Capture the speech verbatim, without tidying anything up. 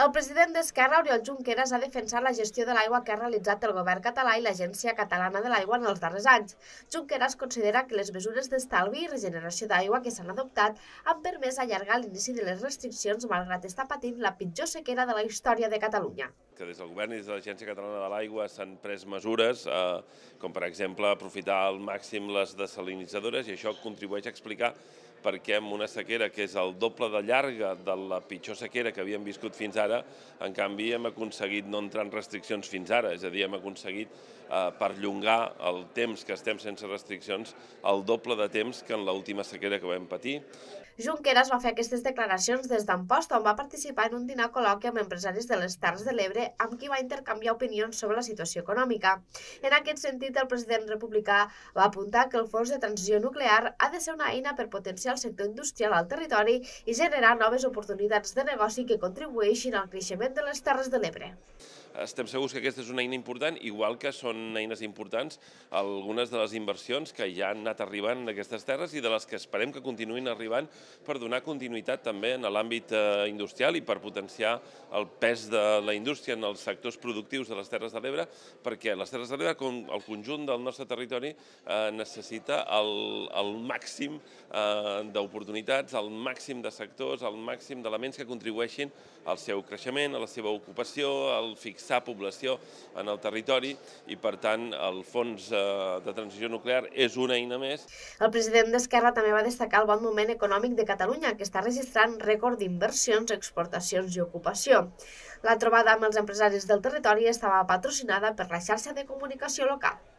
El president d'Esquerra, Oriol Junqueras, ha defensat la gestió de l'aigua que ha realitzat el govern català i l'Agència Catalana de l'Aigua en els darrers anys. Junqueras considera que les mesures d'estalvi i regeneració d'aigua que s'han adoptat han permès allargar l'inici de les restriccions malgrat estar patint la pitjor sequera de la història de Catalunya. Que des del govern i des de l'Agència Catalana de l'Aigua s'han pres mesures, eh, com per exemple aprofitar al màxim les desalinitzadores, i això contribueix a explicar per què amb una sequera que és el doble de llarga de la pitjor sequera que havíem viscut fins ara, en canvi hem aconseguit no entrar en restriccions fins ara, és a dir, hem aconseguit eh, perllongar el temps que estem sense restriccions el doble de temps que en l'última sequera que vam patir. Junqueras va fer aquestes declaracions des d'Amposta, on va participar en un dinar col·loqui amb empresaris de les Terres de l'Ebre amb qui va intercanviar opinions sobre la situació econòmica. En aquest sentit, el president republicà va apuntar que el Fons de Transició Nuclear ha de ser una eina per potenciar el sector industrial al territori i generar noves oportunitats de negoci que contribueixin al creixement de les Terres de l'Ebre. Estem segurs que aquesta és una eina important, igual que són eines importants algunes de les inversions que ja han anat arribant en aquestes terres i de les que esperem que continuïn arribant per donar continuïtat també en l'àmbit industrial i per potenciar el pes de la indústria en els sectors productius de les Terres de l'Ebre, perquè les Terres de l'Ebre, com el conjunt del nostre territori, necessita el, el màxim d'oportunitats, el màxim de sectors, el màxim d'elements que contribueixin al seu creixement, a la seva ocupació, al fixar població en el territori i, per tant, el Fons de Transició Nuclear és una eina més. El president d'Esquerra també va destacar el bon moment econòmic de Catalunya, que està registrant rècord d'inversions, exportacions i ocupació. La trobada amb els empresaris del territori estava patrocinada per la xarxa de comunicació local.